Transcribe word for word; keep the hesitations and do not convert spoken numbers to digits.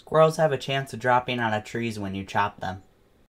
Squirrels have a chance of dropping out of trees when you chop them.